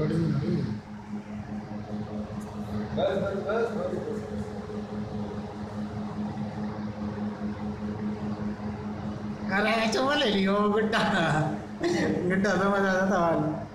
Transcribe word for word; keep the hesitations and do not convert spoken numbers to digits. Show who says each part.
Speaker 1: Recording नहीं।
Speaker 2: बस बस बस बस।
Speaker 1: अरे चुमा ले लियो गुड्डा गुड्डा तो मजा आता था वाला